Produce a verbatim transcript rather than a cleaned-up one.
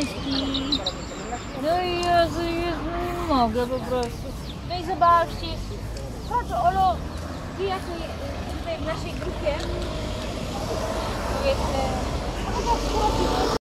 męski. No i Jezu, Jezu, nie mogę po prostu. No i zobaczcie, patrz Olo, ty jak tutaj w naszej grupie, powiedzmy,